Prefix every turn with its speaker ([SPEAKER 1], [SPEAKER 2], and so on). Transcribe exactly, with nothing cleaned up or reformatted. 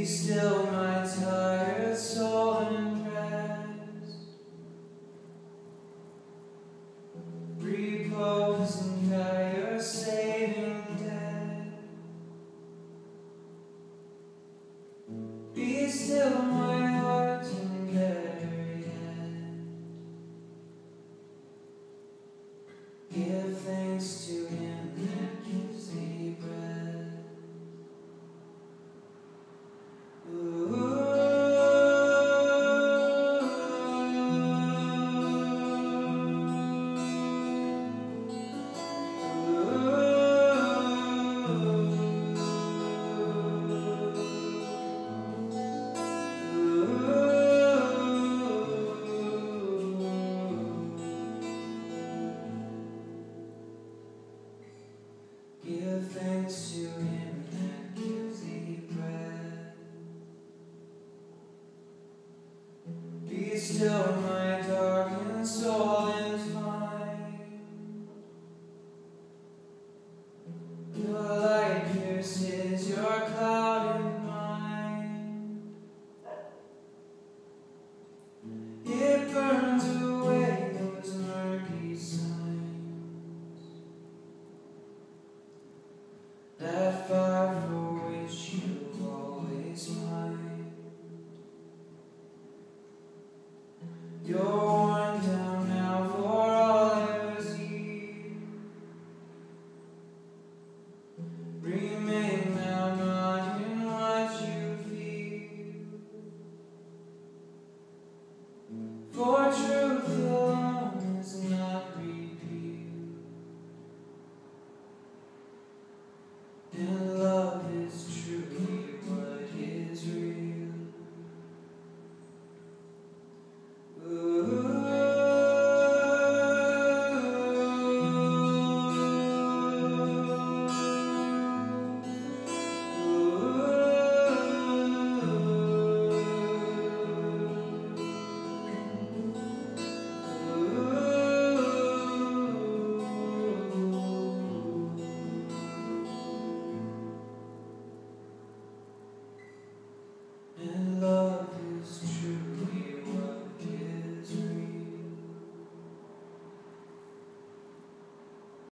[SPEAKER 1] still, my tired soul, and rest. Repose and guide your saving death. Be still, my heart, and Garrett. Give thanks to Him that gives thee breath. Give thanks to Him that gives thee breath. Be still, my darkened soul, and find your light pierces your clouded mind. It burns away those murky signs, that fire for which you always mind. You're worn down now for all ever see. Remain now not in what you feel, for truth alone is not revealed.